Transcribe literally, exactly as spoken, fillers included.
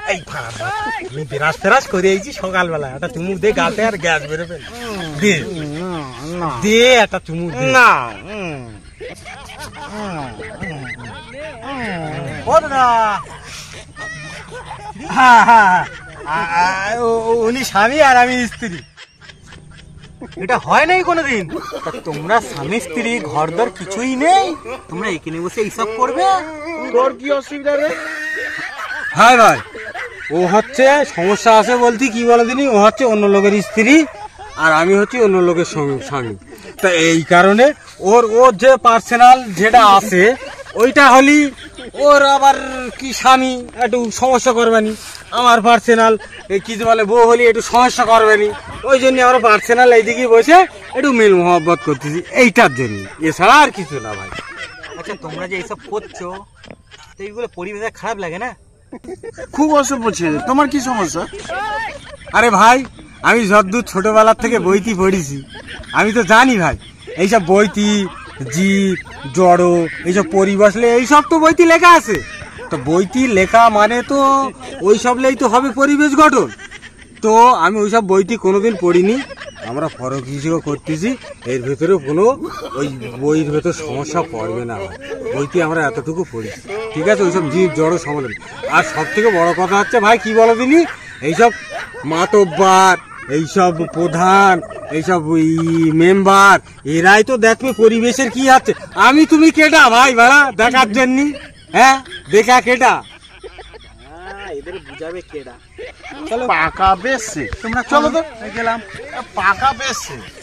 এই তুমি বিরাজ ফেরাজ করে এইছি সকালবেলা একটা চুমুক দে গাতে আর গ্যাস বেরোবে দে দে একটা চুমুক না হ্যাঁ হ্যাঁ উনি স্বামী আর আমি স্ত্রী। এটা হয় নাই কোনোদিন? তোমরা স্বামী স্ত্রী ঘর দর কিছুই নেই, তোমরা এখানে বসে এইসব করবে? তোর কি অসুবিধা রে? হ্যাঁ ভাই, ও হচ্ছে সমস্যা আছে বলতে কি বলো দিনি, ও হচ্ছে অন্য লোকের স্ত্রী আর আমি হচ্ছি অন্য লোকের স্বামী। তা এই কারণে ওর ওর যে পার্সোনাল যেটা আছে ওইটা হলি ওর আবার কি স্বামী একটু সমস্যা করবেনি, আমার পার্সোনাল কি বলে বউ হলি একটু সমস্যা করবেনি, ওই জন্য আমরা পার্সোনাল এইদিকে বসে একটু মিল মহব্বত করতেছি এইটার জন্য, এছাড়া আর কিছু না ভাই। আচ্ছা তোমরা যে এইসব করছো তো এইগুলো পরিবেশে খারাপ লাগে না? খুব অসভ্য ছেলে, তোমার কি সমস্যা? আরে ভাই আমি যতদূর ছোটবেলার থেকে বইতি পড়েছি আমি তো জানি ভাই এইসব বইতি জীব জড়ো এইসব পরিবেশলে এইসব তো বইতি লেখা আছে। তো বইতি লেখা মানে তো ওইসব লেই তো হবে পরিবেশ গঠন। তো আমি ওইসব বইটি কোনোদিন পড়িনি, আমরা ফরক হিসেবে করতেছি, এর ভেতরে কোনো ওই বইয়ের ভেতর সমস্যা পড়বে না। বইটি আমরা এতটুকু পড়ি, ঠিক আছে? ওইসব জীব জড়ো সমাধান। আর সব থেকে বড় কথা হচ্ছে ভাই কি বলো দিনি, এইসব মাতব্বার এইসব প্রধান এইসব মেম্বার এরাই তো দেখবে পরিবেশের কি আছে। আমি তুমি কেটা ভাই ভাড়া দেখার জন্য? হ্যাঁ দেখা কেটা? এদের বুঝাবে কেডা? পাকা বেশছে তোমরা, চলো তো গেলাম, পাকা বেশছে।